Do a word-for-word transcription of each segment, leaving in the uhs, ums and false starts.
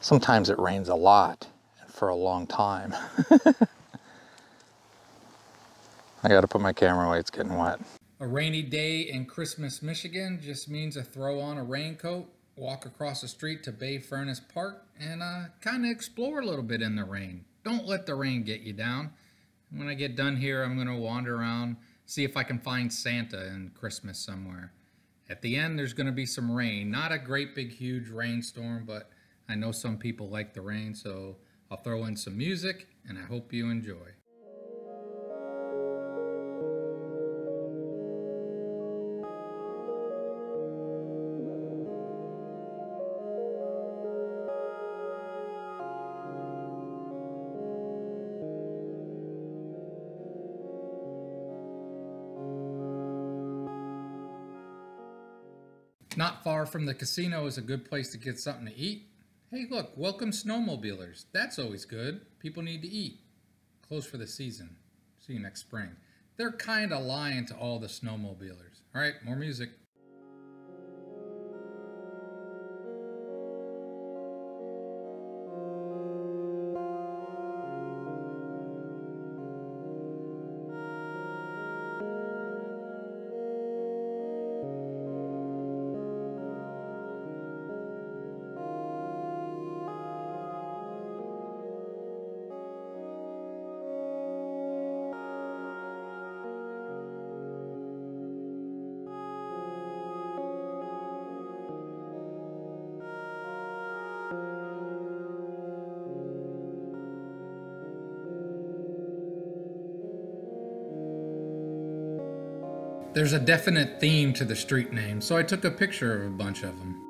Sometimes it rains a lot for a long time. I gotta put my camera away, it's getting wet. A rainy day in Christmas, Michigan just means to throw on a raincoat, walk across the street to Bay Furnace Park, and uh, kind of explore a little bit in the rain. Don't let the rain get you down. When I get done here, I'm gonna wander around, see if I can find Santa in Christmas somewhere. At the end, there's gonna be some rain. Not a great big huge rainstorm, but I know some people like the rain, so I'll throw in some music, and I hope you enjoy. Not far from the casino is a good place to get something to eat. Hey look, welcome snowmobilers. That's always good. People need to eat. Closed for the season. See you next spring. They're kinda lying to all the snowmobilers. Alright, more music. There's a definite theme to the street names, so I took a picture of a bunch of them.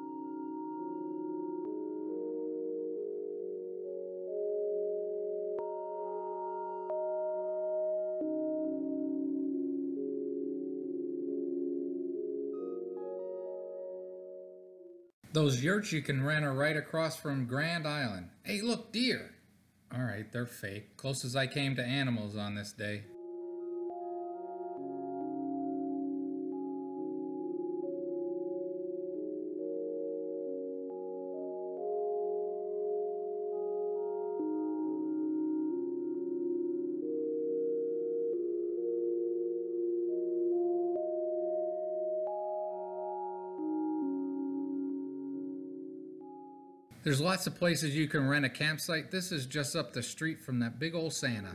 Those yurts you can rent are right across from Grand Island. Hey look, deer! Alright, they're fake. Close as I came to animals on this day. There's lots of places you can rent a campsite. This is just up the street from that big old Santa.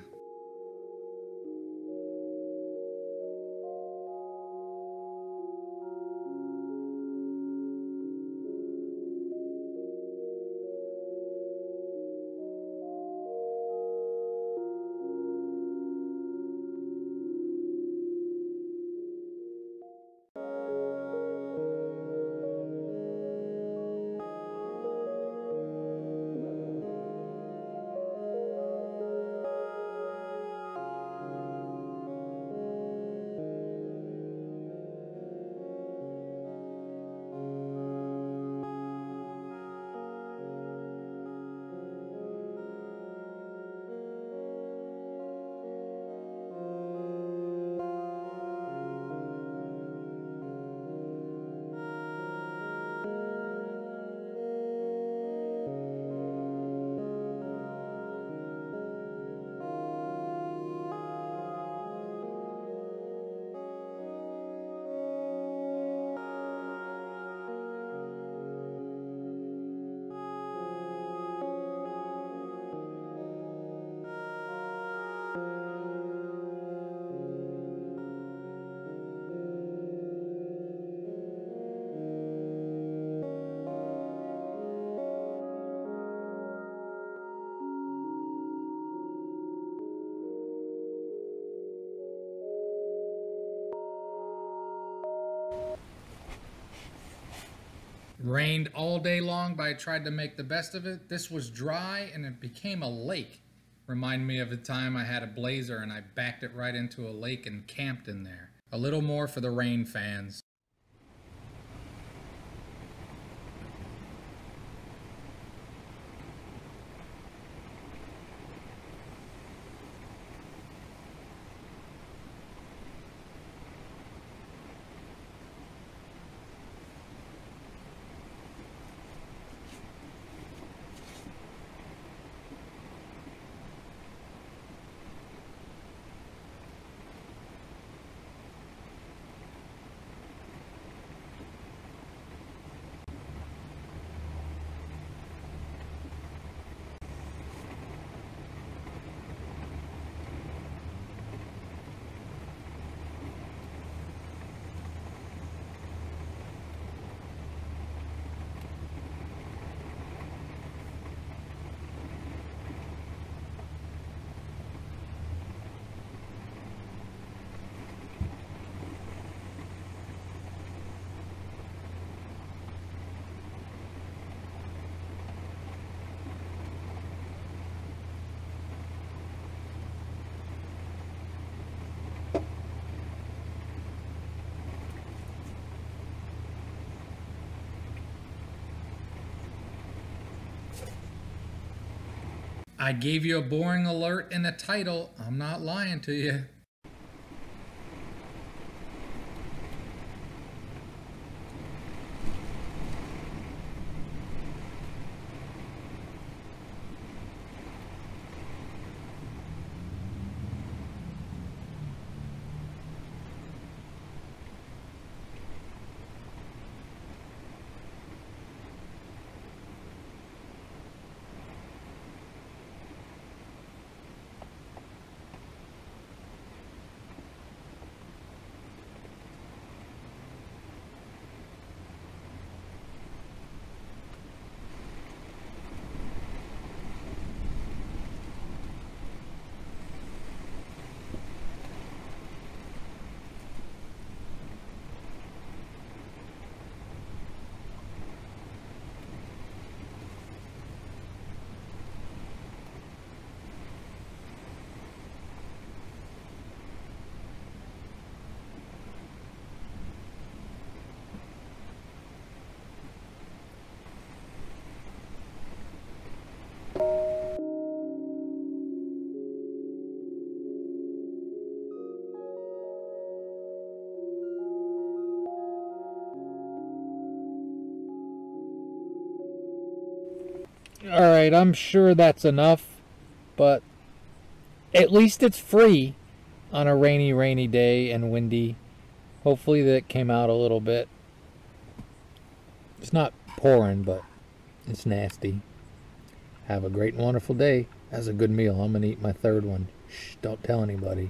Rained all day long, but I tried to make the best of it. This was dry and it became a lake. Remind me of the time I had a Blazer and I backed it right into a lake and camped in there. A little more for the rain fans. I gave you a boring alert in the title. I'm not lying to you. All right, I'm sure that's enough, but at least it's free on a rainy, rainy day and windy. Hopefully that came out a little bit. It's not pouring, but it's nasty. Have a great and wonderful day. That's a good meal. I'm going to eat my third one. Shh, don't tell anybody.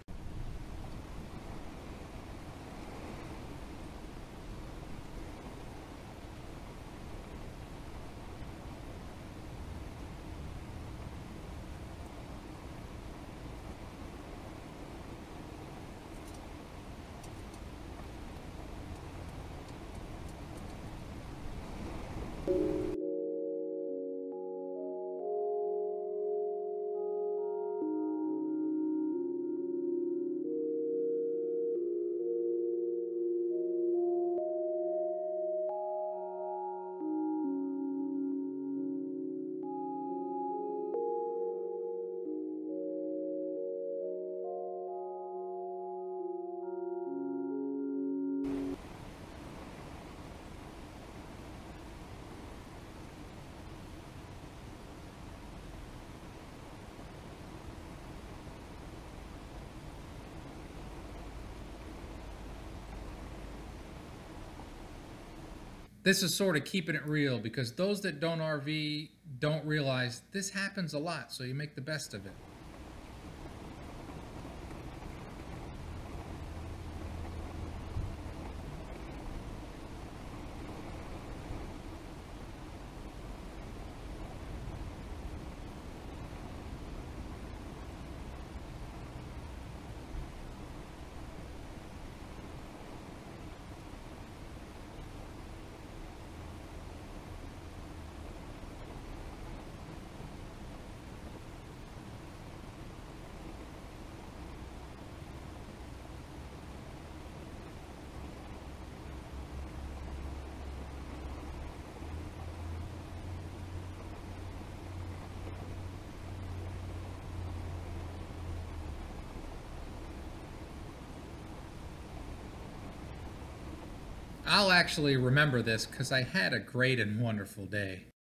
This is sort of keeping it real because those that don't R V don't realize this happens a lot, so you make the best of it. I'll actually remember this because I had a great and wonderful day.